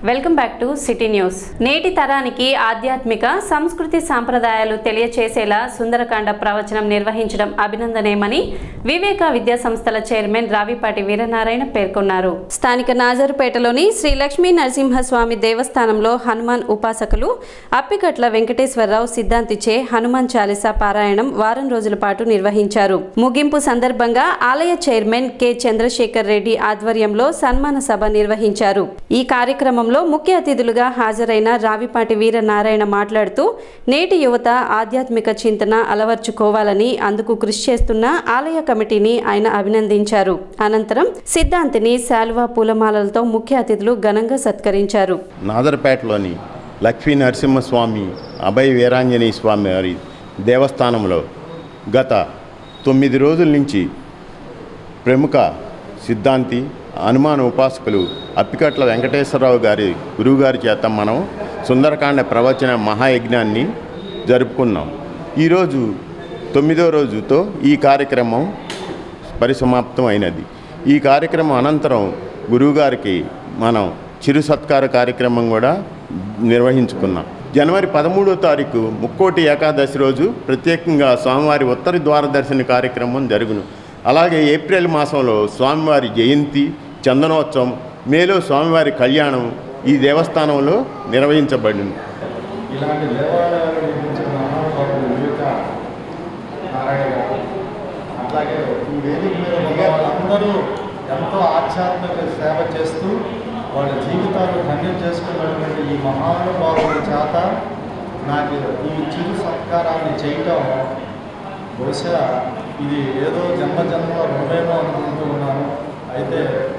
Welcome back to city news. నేటి తరానికి ఆధ్యాత్మిక సంస్కృతి సాంప్రదాయాలు తెలియచేసేలా సుందరకాండ ప్రవచనం నిర్వహించడం అభినందనీయమని వివేక విద్యా సంస్థల చైర్మన్ రావిపాటి వీరనారాయణ పేర్కొన్నారు. స్థానిక నాజరుపేటలోని శ్రీ లక్ష్మీ నరసింహస్వామి దేవస్థానంలో హనుమాన్ ఉపాసకులు అప్పికట్ల వెంకటేశ్వరరావు సిద్ధాంతిచే హనుమాన్ చాలీసా పారాయణం వారం రోజుల పాటు నిర్వహించారు. ముగింపు సందర్భంగా ఆలయ చైర్మన్ కె చంద్రశేఖర్ రెడ్డి ఆధ్వర్యంలో సన్మాన సభ నిర్వహించారు. ఈ కార్యక్రమంలో ముఖ్య అతిథులుగా హాజరైన రావిపాటి వీరనారాయణ మాట్లాడుతూ నేటి యువత ఆధ్యాత్మిక చింతన అలవర్చుకోవాలని అందుకు కృషి చేస్తున్న ఆలయ కమిటీని ఆయన అభినందించారు. అనంతరం సిద్ధాంతిని శాలువా పూలమాలలతో ముఖ్య అతిథులు ఘనంగా సత్కరించారు. నాదర్పేటలోని లక్ష్మీ నరసింహస్వామి అభయ వీరాంజనేయ స్వామి వారి దేవస్థానంలో గత 9 రోజుల నుంచి ప్రముఖ సిద్ధాంతి హనుమాన్ ఉపాసకులు అప్పికట్ల వెంకటేశ్వరరావు గారి గురువుగారి చేత మనం సుందరకాండ ప్రవచన మహాయజ్ఞాన్ని జరుపుకున్నాం. ఈరోజు 9వ రోజుతో ఈ కార్యక్రమం పరిసమాప్తం అయినది. ఈ కార్యక్రమం అనంతరం గురువుగారికి మనం చిరు సత్కార కార్యక్రమం కూడా నిర్వహించుకున్నాం. జనవరి 13వ తారీఖు ముక్కోటి ఏకాదశి రోజు ప్రత్యేకంగా స్వామివారి ఉత్తర ద్వార దర్శన కార్యక్రమం జరుగును. అలాగే ఏప్రిల్ మాసంలో స్వామివారి జయంతి, చందనోత్సవం, మేలో స్వామివారి కళ్యాణం ఈ దేవస్థానంలో నిర్వహించబడింది. ఇలాంటి దేవాలయాలు నిర్మించిన మహానుభావులు వివేక నారాయణ గారు, అట్లాగే ఈ వేదిక మీద వాళ్ళందరూ ఎంతో ఆధ్యాత్మిక సేవ చేస్తూ వాళ్ళ జీవితాలు ధన్యం చేసుకున్నటువంటి ఈ మహానుభావుల చేత నాకు ఈ చిరు సత్కారాన్ని చేయటం బహుశా ఇది ఏదో జన్మజన్మ రుణమేమో అనుకుంటూ ఉన్నాను. అయితే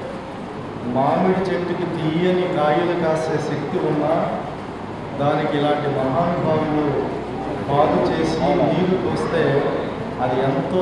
మామిడి చెట్టుకి తీయని కాయలు కాసే శక్తి ఉన్నా దానికి ఇలాంటి మహానుభావులు బాగు చేసి నీరు పోస్తే అది ఎంతో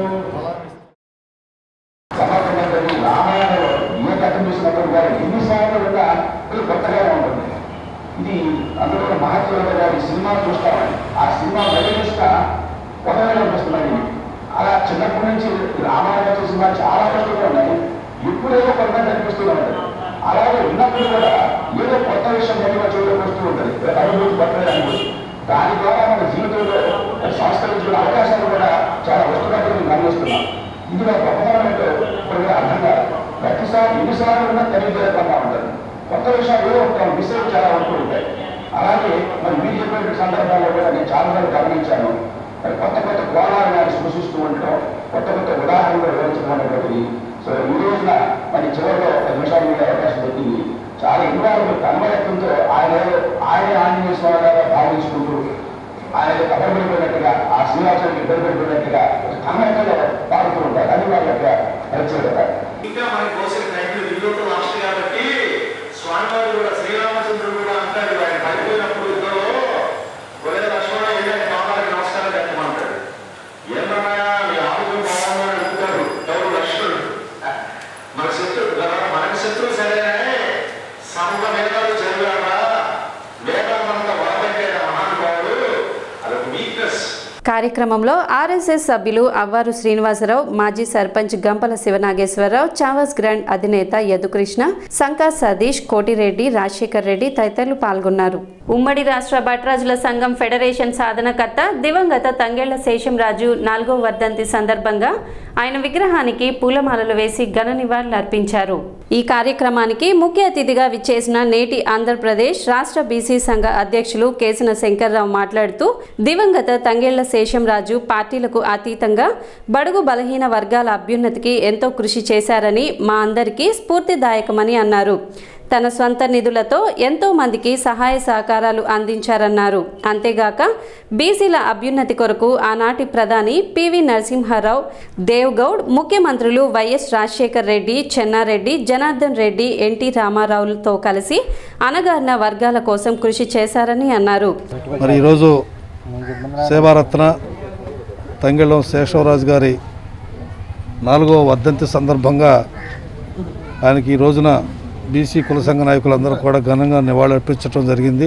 రామాయణంలో ఏ కథం చూసినప్పుడు కూడా ఎన్నిసార్లు కూడా కొత్తగా ఉంటుంది. ఇది అందులో మహాత్ముల గారి సినిమా చూస్తామని ఆ సినిమా బయట కొత్తగా అనిపిస్తున్నాయి. అలా చిన్నప్పటి నుంచి రామాయణం చూసిన చాలా వస్తువులు ఉన్నాయి. ఎప్పుడేదో కొత్త కనిపిస్తూనే ఉంటుంది. అలాగే ఉన్నప్పుడు కూడా ఏదో కొత్త విషయం బయటగా చూడడానికి వస్తూ ఉంటుంది. అనుభూతి పట్టడానికి దాని ద్వారా మన జీవితంలో సంస్కరించుకునే అవకాశాలు కూడా చాలా వస్తున్నట్టు గమనిస్తున్నాం. ఇందులో గొప్పతనం ఏంటో ఇప్పుడు అర్థం కాదు. ప్రతిసారి ఎన్నిసార్లు ఉన్నా తెలియజేయకుండా ఉంటుంది. కొత్త విషయాలు ఏదో ఉంటాయి, విషయాలు చాలా ఉంటూ ఉంటాయి. అలాగే మరి మీరు చెప్పిన సందర్భాల్లో కూడా నేను చాలాసార్లు గమనించాను. మరి కొత్త కొత్త కోణాలను సృష్టిస్తూ ఉండటం, కొత్త కొత్త ఉదాహరణలు వివరించడం అనేటువంటిది. సో ఈ రోజున మరి చివరిలో 10 నిమిషాలు మీద అవకాశం దొరికింది. చాలా ఇన్వాల్వ్మెంట్ అన్వయత్వంతో ఆయన ఆంజనేయ స్వామి గారు భావించుకుంటూ ఆయన కబడిపోయినట్టుగా ఆ శ్రీనివాసానికి ఇబ్బంది పెట్టుకున్నట్టుగా అన్వయంగా పాడుతూ ఉంటారు. అది వాళ్ళ యొక్క ప్రత్యేకత. ఇంకా మనకి కోసం విలువతో లాస్ట్ కాబట్టి స్వామివారు కూడా శ్రీరామచంద్రుడు కూడా అంటాడు, ఆయన పడిపోయినప్పుడు ఇద్దరు ఒరే లక్ష్మణ ఏదైనా కావాలని నమస్కారం పెట్టమంటాడు. ఏమన్నా మీ ఆరోగ్యం బాగుందని అడుగుతాడు ఎవరు లక్ష్మణుడు. మన శత్రువు కదా, మనకి శత్రువు సరేనే సమూహ వేదాలు చదివాడా, వేదాలంతా వరపెట్టాడు మహానుభావుడు. అదొక వీక్నెస్. కార్యక్రమంలో ఆర్ఎస్ఎస్ సభ్యులు అవ్వారు శ్రీనివాసరావు, మాజీ సర్పంచ్ గంపల శివనాగేశ్వరరావు, చావస్ గ్రాండ్ అధినేత యదుకృష్ణ, సంకా సతీష్, కోటిరెడ్డి, రాజశేఖర్ రెడ్డి తదితరులు పాల్గొన్నారు. ఉమ్మడి రాష్ట్ర భట్రాజుల సంఘం ఫెడరేషన్ సాధనకర్త దివంగత తంగెళ్ల శేషంరాజు 4వ వర్ధంతి సందర్భంగా ఆయన విగ్రహానికి పూలమాలలు వేసి ఘన నివాళులు అర్పించారు. ఈ కార్యక్రమానికి ముఖ్య అతిథిగా విచ్చేసిన నేటి ఆంధ్రప్రదేశ్ రాష్ట్ర బీసీ సంఘ అధ్యక్షులు కేసిన శంకర్రావు మాట్లాడుతూ దివంగత తంగెళ్ల శేషంరాజు పార్టీలకు అతీతంగా బడుగు బలహీన వర్గాల అభ్యున్నతికి ఎంతో కృషి చేశారని, మా అందరికీ స్ఫూర్తిదాయకమని అన్నారు. తన స్వంత నిధులతో ఎంతో మందికి సహాయ సహకారాలు అందించారన్నారు. అంతేగాక బీసీల అభ్యున్నతి కొరకు ఆనాటి ప్రధాని పివి నరసింహారావు, దేవ్గౌడ్, ముఖ్యమంత్రులు వైఎస్ రాజశేఖర్ రెడ్డి, చెన్నారెడ్డి, జనార్దన్ రెడ్డి, ఎన్టీ రామారావులతో కలిసి అణగారిన వర్గాల కోసం కృషి చేశారని అన్నారు. మరి ఈరోజు సేవారత్న తంగెళ్ల శేషవరాజు గారి 4వ వర్ధంతి సందర్భంగా ఆయనకి ఈ రోజున బీసీ కుల సంఘ నాయకులందరూ కూడా ఘనంగా నివాళులర్పించడం జరిగింది.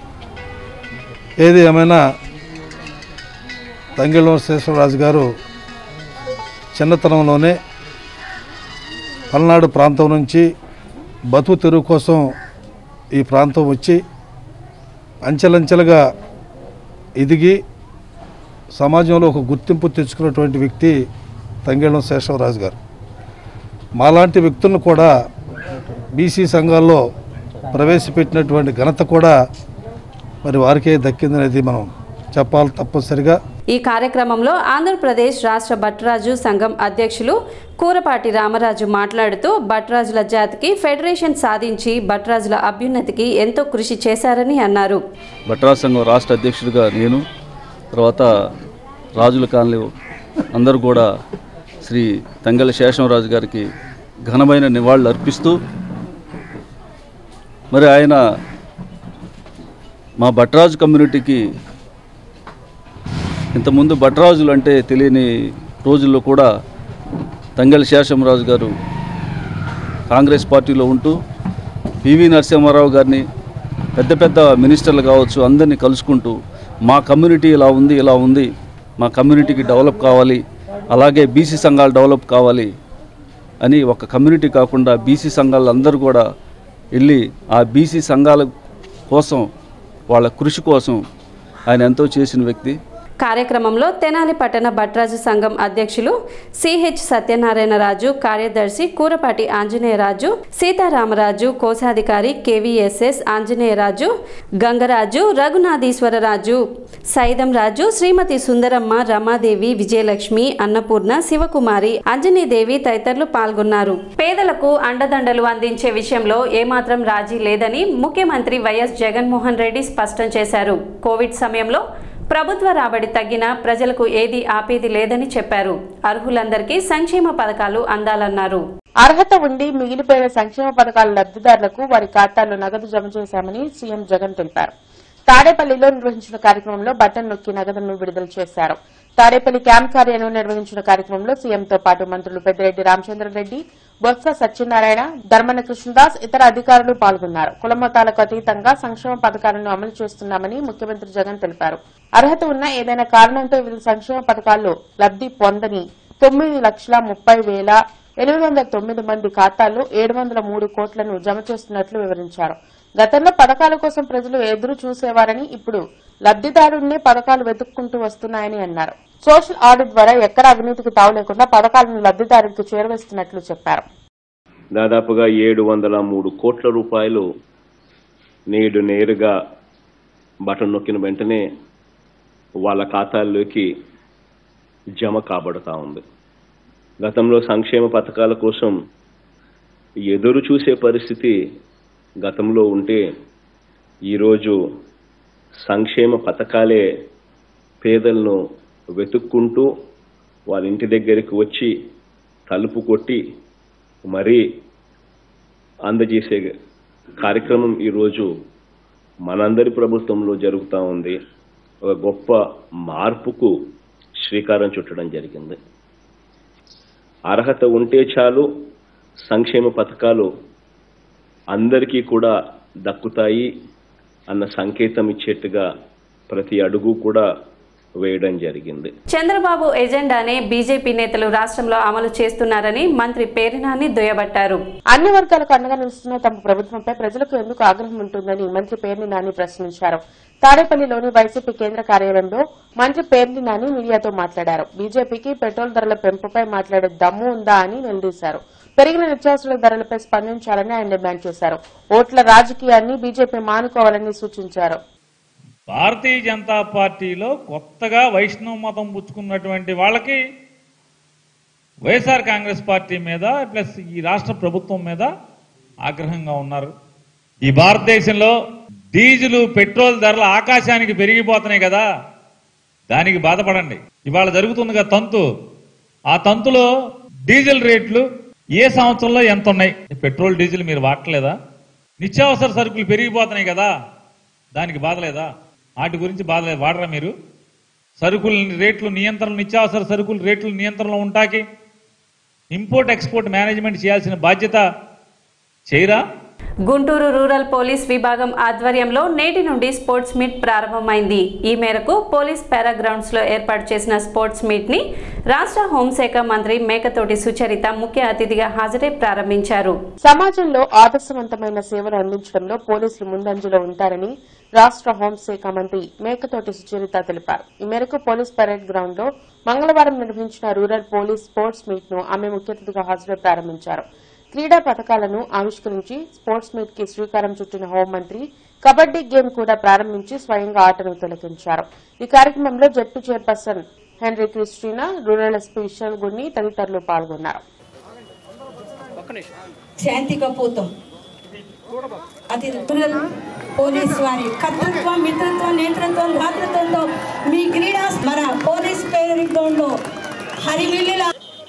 ఏది ఏమైనా తంగెళ్ల శేషవరాజు గారు చిన్నతనంలోనే పల్నాడు ప్రాంతం నుంచి బతుకు తెరువు కోసం ఈ ప్రాంతం వచ్చి అంచెలంచెలుగా ఎదిగి సమాజంలో ఒక గుర్తింపు తెచ్చుకున్నటువంటి వ్యక్తి తంగెళ్ళం శేషవరాజు గారు. మాలాంటి వ్యక్తులను కూడా బీసీ సంఘాల్లో ప్రవేశపెట్టినటువంటి ఘనత కూడా మరి వారికే దక్కిందనేది మనం చెప్పాలి తప్పనిసరిగా. ఈ కార్యక్రమంలో ఆంధ్రప్రదేశ్ రాష్ట్ర భట్రాజు సంఘం అధ్యక్షులు కూరపాటి రామరాజు మాట్లాడుతూ భట్రాజుల జాతికి ఫెడరేషన్ సాధించి భట్రాజుల అభ్యున్నతికి ఎంతో కృషి చేశారని అన్నారు. భట్రాజు సంఘం రాష్ట్ర అధ్యక్షుడిగా నేను, తర్వాత రాజుల కాలనీ అందరూ కూడా శ్రీ తంగెళ్ళ శేషవరాజు గారికి ఘనమైన నివాళులు అర్పిస్తూ, మరి ఆయన మా భట్రాజు కమ్యూనిటీకి ఇంతకుముందు భట్రాజులు అంటే తెలియని రోజుల్లో కూడా తంగెళ్ళ శేషవరాజు గారు కాంగ్రెస్ పార్టీలో ఉంటూ పివి నరసింహారావు గారిని పెద్ద పెద్ద మినిస్టర్లు కావచ్చు అందరినీ కలుసుకుంటూ మా కమ్యూనిటీ ఇలా ఉంది, మా కమ్యూనిటీకి డెవలప్ కావాలి, అలాగే బీసీ సంఘాలు డెవలప్ కావాలి అని ఒక కమ్యూనిటీ కాకుండా బీసీ సంఘాలు అందరూ కూడా వెళ్ళి ఆ బీసీ సంఘాల కోసం వాళ్ళ కృషి కోసం ఆయన ఎంతో చేసిన వ్యక్తి. కార్యక్రమంలో తెనాలి పట్టణ భట్రాజు సంఘం అధ్యక్షులు సిహెచ్ సత్యనారాయణరాజు, కార్యదర్శి కూరపాటి ఆంజనేయరాజు, సీతారామరాజు, కోశాధికారి కేవీఎస్ఎస్ ఆంజనేయరాజు, గంగరాజు, రఘునాథీశ్వరరాజు, సైదంరాజు, శ్రీమతి సుందరమ్మ, రమాదేవి, విజయలక్ష్మి, అన్నపూర్ణ, శివకుమారి, అంజనీదేవి తదితరులు పాల్గొన్నారు. పేదలకు అండదండలు అందించే విషయంలో ఏమాత్రం రాజీ లేదని ముఖ్యమంత్రి వైఎస్ జగన్మోహన్ రెడ్డి స్పష్టం చేశారు. కోవిడ్ సమయంలో ప్రభుత్వ రాబడి తగ్గినా ప్రజలకు ఏది ఆపేది లేదని చెప్పారు. అర్హులందరికీ సంక్షేమ పథకాలు అందాలన్నారు. అర్హత ఉండి మిగిలిపోయిన సంక్షేమ పథకాల లబ్దిదారులకు వారి ఖాతాల్లో నగదు జమ చేశామని సీఎం జగన్ తెలిపారు. తాడేపల్లిలో నిర్వహించిన కార్యక్రమంలో బటన్ నొక్కి నగదును విడుదల చేశారు. తాడేపల్లి క్యాంప్ కార్యాలయంలో నిర్వహించిన కార్యక్రమంలో సీఎంతో పాటు మంత్రులు పెద్దిరెడ్డి రామచంద్రరెడ్డి, బొత్స సత్యనారాయణ, ధర్మన కృష్ణదాస్, ఇతర అధికారులు పాల్గొన్నారు. కులమతాలకు అతీతంగా సంక్షేమ పథకాలను అమలు చేస్తున్నామని ముఖ్యమంత్రి జగన్ తెలిపారు. అర్హత ఉన్న ఏదైనా కారణంతో వివిధ సంక్షేమ పథకాల్లో లబ్ది పొందని 9,30,809 మంది ఖాతాల్లో 703 కోట్లను జమ చేస్తున్నట్లు వివరించారు. గతంలో పథకాల కోసం ప్రజలు ఎదురు చూసేవారని ఇప్పుడు లబ్దిదారున్నే పథకాలు వెతుక్కుంటూ వస్తున్నాయని అన్నారు. సోషల్ ఆడిట్ ద్వారా ఎక్కడ అవినీతికి తావు లేకుండా పథకాలను లబ్దిదారులకు చేరవేస్తున్నట్లు చెప్పారు. దాదాపుగా 703 కోట్ల రూపాయలు నేడు నేరుగా బటన్ నొక్కిన వెంటనే వాళ్ళ ఖాతాల్లోకి జమ కాబడుతూ ఉంది. గతంలో సంక్షేమ పథకాల కోసం ఎదురు చూసే పరిస్థితి గతంలో ఉంటే ఈరోజు సంక్షేమ పథకాలే పేదలను వెతుక్కుంటూ వాళ్ళ ఇంటి దగ్గరికి వచ్చి తలుపు కొట్టి మరీ అందజేసే కార్యక్రమం ఈరోజు మనందరి ప్రభుత్వంలో జరుగుతూ ఉంది. ఒక గొప్ప మార్పుకు శ్రీకారం చుట్టడం జరిగింది. అర్హత ఉంటే చాలు సంక్షేమ పథకాలు అందరికీ కూడా దక్కుతాయి అన్న సంకేతం ఇచ్చేట్టుగా ప్రతి అడుగు కూడా వేయడం జరిగింది. చంద్రబాబు ఎజెండానే బీజేపీ నేతలు రాష్ట్రంలో అమలు చేస్తున్నారని మంత్రి పేర్నినాని దుయ్యబట్టారు. అన్ని వర్గాలకు అండగా నిలుస్తున్న తమ ప్రభుత్వంపై ప్రజలకు ఎందుకు ఆగ్రహం ఉంటుందని మంత్రి పేర్నినాని ప్రశ్నించారు. తాడేపల్లిలోని వైసీపీ కేంద్ర కార్యాలయంలో మంత్రి పేర్నినాని మీడియాతో మాట్లాడారు. బీజేపీకి పెట్రోల్ ధరల పెంపుపై మాట్లాడే దమ్ము ఉందా అని నిలదీశారు. పెరిగిన నిత్యావసర ధరలపై స్పందించాలని ఆయన డిమాండ్ చేశారు. ఓట్ల రాజకీయాన్ని బీజేపీ మానుకోవాలని సూచించారు. భారతీయ జనతా పార్టీలో కొత్తగా వైష్ణవ మతం పుచ్చుకున్నటువంటి వాళ్ళకి వైఎస్ఆర్ కాంగ్రెస్ పార్టీ మీద ప్లస్ ఈ రాష్ట్ర ప్రభుత్వం మీద ఆగ్రహంగా ఉన్నారు. ఈ భారతదేశంలో డీజిల్ పెట్రోల్ ధరలు ఆకాశానికి పెరిగిపోతున్నాయి కదా, దానికి బాధపడండి. ఇవాళ జరుగుతుంది కదా తంతు, ఆ తంతులో డీజిల్ రేట్లు ఏ సంవత్సరంలో ఎంత ఉన్నాయి? పెట్రోల్ డీజిల్ మీరు వాడలేదా? నిత్యావసర సరుకులు పెరిగిపోతున్నాయి కదా, దానికి బాధలేదా? వాటి గురించి బాధలేదు, వాడరా మీరు? సరుకుల రేట్లు నియంత్రణ, నిత్యావసర సరుకుల రేట్లు నియంత్రణలో ఉంటాకి ఇంపోర్ట్ ఎక్స్పోర్ట్ మేనేజ్మెంట్ చేయాల్సిన బాధ్యత చేయరా? గుంటూరు రూరల్ పోలీస్ విభాగం ఆధ్వర్యంలో నేటి నుండి స్పోర్ట్స్ మీట్ ప్రారంభమైంది. ఈ మేరకు పోలీస్ పారాగ్రౌండ్స్ లో ఏర్పాటు చేసిన స్పోర్ట్స్ మీట్ ని రాష్ట్ర హోంశాఖ మంత్రి మేకతోటి సుచరిత ముఖ్య అతిథిగా హాజరై ప్రారంభించారు. సమాజంలో ఆదర్శవంతమైన సేవలు అందించడంలో పోలీసులు ముందంజలో ఉంటారని రాష్ట్ర హోంశాఖ మంత్రి మేకతోటి సుచరిత తెలిపారు. ఈ మేరకు పోలీస్ పరేడ్ గ్రౌండ్ లో మంగళవారం నిర్వహించిన రూరల్ పోలీస్ స్పోర్ట్స్ మీట్ ను ఆమె ముఖ్య అతిథిగా హాజరై ప్రారంభించారు. క్రీడా పథకాలను ఆవిష్కరించి స్పోర్ట్స్ మీట్ కి శ్రీకారం చుట్టిన హోంమంత్రి కబడ్డీ గేమ్ కూడా ప్రారంభించి స్వయంగా ఆటను తిలకించారు. ఈ కార్యక్రమంలో ZP chairperson Henry Christina, rural SP Vishal Gunni తదితరులు పాల్గొన్నారు. శాంతి కపోతం అది రూరల్ పోలీస్ వారి కర్తృత్వం, మిత్రత్వం, నేతృత్వం, భాతృత్వంతో మీ క్రీడా మన పోలీస్ పేరు గ్రౌండ్ లో హరివిల్లుల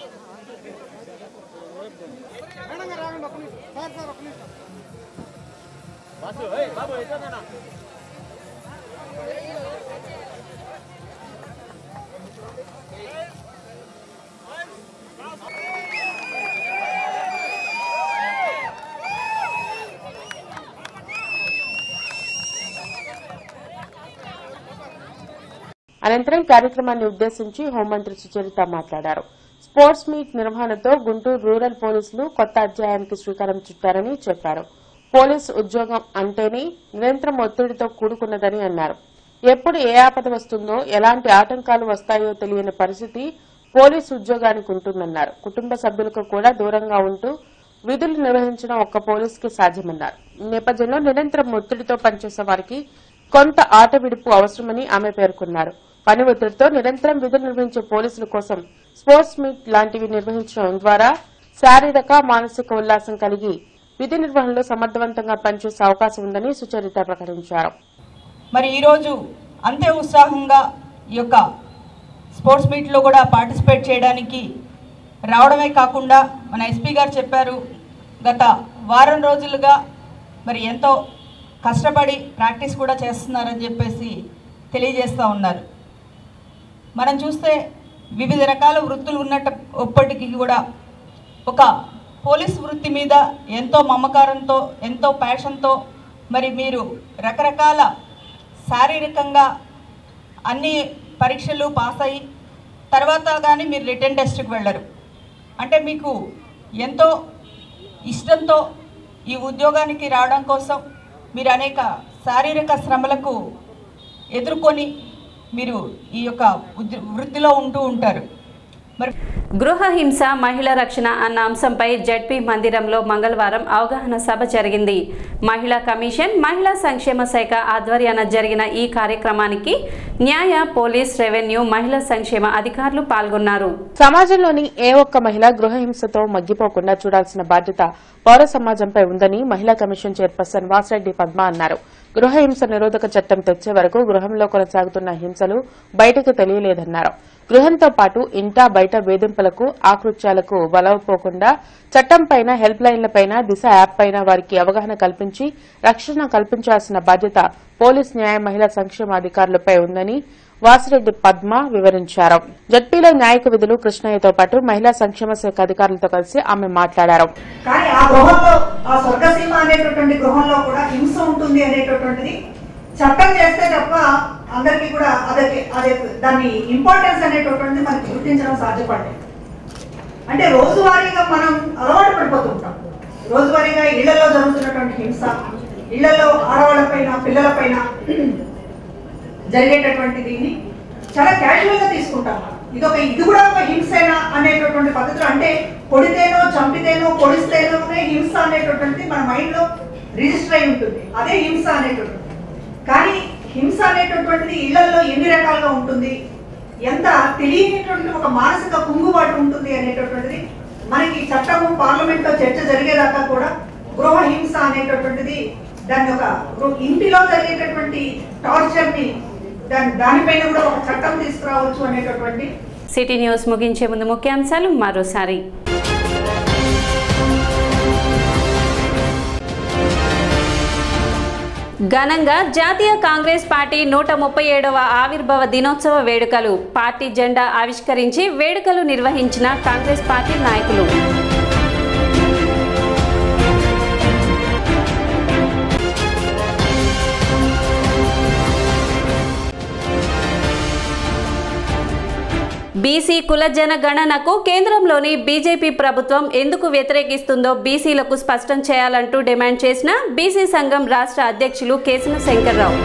అనంతరం కార్యక్రమాన్ని ఉద్దేశించి హోంమంత్రి సుచరిత మాట్లాడారు. స్పోర్ట్స్ మీట్ నిర్వహణతో గుంటూరు రూరల్ పోలీసులు కొత్త అధ్యాయానికి శ్రీకారం చుట్టారని చెప్పారు. పోలీసు ఉద్యోగం అంటేనే నిరంతరం ఒత్తిడితో కూడుకున్నదని అన్నారు. ఎప్పుడు ఏ ఆపద వస్తుందో, ఎలాంటి ఆటంకాలు వస్తాయో తెలియని పరిస్థితి పోలీసు ఉద్యోగానికి ఉంటుందన్నారు. కుటుంబ సభ్యులకు కూడా దూరంగా ఉంటూ విధులు నిర్వహించడం ఒక్క పోలీసుకి సాధ్యమన్నారు. ఈ నేపథ్యంలో నిరంతరం ఒత్తిడితో పనిచేసే వారికి కొంత ఆట విడుపు అవసరమని ఆమె పేర్కొన్నారు. పని ఒత్తిడితో నిరంతరం విధులు నిర్వహించే పోలీసుల కోసం స్పోర్ట్స్ మీట్ లాంటివి నిర్వహించడం ద్వారా శారీరక, మానసిక ఉల్లాసం కలిగి విధి నిర్వహణలో సమర్థవంతంగా పనిచేసే అవకాశం ఉందని సుచరిత ప్రకటించారు. మరి ఈరోజు అంతే ఉత్సాహంగా ఈ యొక్క స్పోర్ట్స్ మీట్లో కూడా పార్టిసిపేట్ చేయడానికి రావడమే కాకుండా మన ఎస్పీ గారు చెప్పారు, గత వారం రోజులుగా మరి ఎంతో కష్టపడి ప్రాక్టీస్ కూడా చేస్తున్నారని చెప్పేసి తెలియజేస్తూ ఉన్నారు. మనం చూస్తే వివిధ రకాల వృత్తులు ఉన్నప్పటికీ కూడా ఒక పోలీస్ వృత్తి మీద ఎంతో మమకారంతో, ఎంతో ప్యాషన్తో మరి మీరు రకరకాల శారీరకంగా అన్ని పరీక్షలు పాస్ అయ్యి తర్వాత కానీ మీరు రిటర్న్ టెస్ట్కి వెళ్ళరు. అంటే మీకు ఎంతో ఇష్టంతో ఈ ఉద్యోగానికి రావడం కోసం మీరు అనేక శారీరక శ్రమలకు ఎదుర్కొని మీరు ఈ యొక్క వృత్తిలో ఉంటూ ఉంటారు. గృహ హింస, మహిళా రక్షణ అన్న అంశంపై జడ్పీ మందిరంలో మంగళవారం అవగాహన సభ జరిగింది. మహిళా కమిషన్, మహిళా సంక్షేమ శాఖ ఆధ్వర్యాన జరిగిన ఈ కార్యక్రమానికి న్యాయ, పోలీస్, రెవెన్యూ, మహిళా సంక్షేమ అధికారులు పాల్గొన్నారు. సమాజంలోని ఏ ఒక్క మహిళ గృహ హింసతో మగ్గిపోకుండా చూడాల్సిన బాధ్యత పౌర సమాజంపై ఉందని మహిళా కమిషన్ చైర్పర్సన్ వాసిరెడ్డి పద్మ అన్నారు. గృహ హింస నిరోధక చట్టం తెచ్చే వరకు గృహంలో కొనసాగుతున్న హింసలు బయటకు తెలియలేదన్నారు. గృహంతో పాటు ఇంటా బయట వేధింపులకు, ఆకృత్యాలకు బలవపోకుండా చట్టంపైన, హెల్ప్ లైన్లపైన, దిశ యాప్ పైన వారికి అవగాహన కల్పించి రక్షణ కల్పించాల్సిన బాధ్యత పోలీస్, న్యాయ, మహిళా సంక్షేమ అధికారులపై ఉందని వాసిరెడ్డి పద్మ వివరించారు. జడ్పీలో న్యాయక విధులు కృష్ణయ్యతో పాటు మహిళా సంక్షేమ శాఖ అధికారులతో కలిసి ఆమె మాట్లాడారు. కానీ ఆ గృహంలో, ఆ స్వర్గసీమ అనేటటువంటి గృహంలో కూడా హింస ఉంటుంది అనేటటువంటిది చట్టం చేస్తే తప్ప అందరికీ కూడా అదే దాని ఇంపార్టెన్స్ అనేటటువంటిది మనకి గుర్తించడం సాధ్యపడలేదు. అంటే రోజువారీగా మనం అలవాటు పడిపోతుంటాం. రోజువారీగా ఇళ్లలో జరుగుతున్నటువంటి హింస, ఇళ్లలో ఆడవాళ్ళపైన, పిల్లలపైన జరిగేటటువంటి దీన్ని చాలా క్యాజువల్ గా తీసుకుంటాం. ఇది కూడా ఒక హింసేనా అనేటటువంటి పద్ధతిలో, అంటే కొడితేనో, చంపితేనో, పొడిస్తేనోనే హింస అనేటటువంటిది మన మైండ్ లో రిజిస్టర్ అయి ఉంటుంది. అదే హింస అనేటటువంటిది. కానీ హింస అనేటటువంటిది ఇళ్లలో ఎన్ని రకాలుగా ఉంటుంది, ఎంత తెలియనటువంటి ఒక మానసిక కుంగుబాటు ఉంటుంది అనేటటువంటిది మనకి చట్టము, పార్లమెంట్ లో చర్చ జరిగేదాకా కూడా గృహ హింస అనేటటువంటిది దాన్ని ఒక ఇంటిలో జరిగేటటువంటి టార్చర్ ని దానిపైన కూడా ఒక చట్టం తీసుకురావచ్చు అనేటటువంటి. సిటీ న్యూస్ ముగించే ముందు ముఖ్యాంశాలు మరోసారి. ఘనంగా జాతీయ కాంగ్రెస్ పార్టీ 137వ ఆవిర్భావ దినోత్సవ వేడుకలు. పార్టీ జెండా ఆవిష్కరించి వేడుకలు నిర్వహించిన కాంగ్రెస్ పార్టీ నాయకులు. బీసీ కుల జనగణనకు కేంద్రంలోని బీజేపీ ప్రభుత్వం ఎందుకు వ్యతిరేకిస్తుందో బీసీలకు స్పష్టం చేయాలంటూ డిమాండ్ చేసిన బీసీ సంఘం రాష్ట్ర అధ్యక్షులు కేశన శంకర్రావు.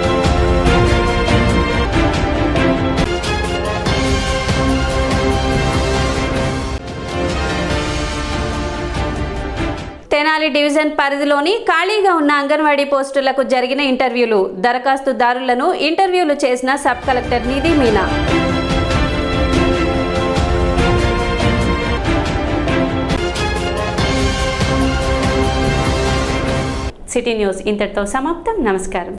తెనాలి డివిజన్ పరిధిలోని ఖాళీగా ఉన్న అంగన్వాడీ పోస్టులకు జరిగిన ఇంటర్వ్యూలు, దరఖాస్తుదారులను ఇంటర్వ్యూలు చేసిన sub collector Nidhi Meena. City news ఇంతటితో సమాప్తం. నమస్కారం.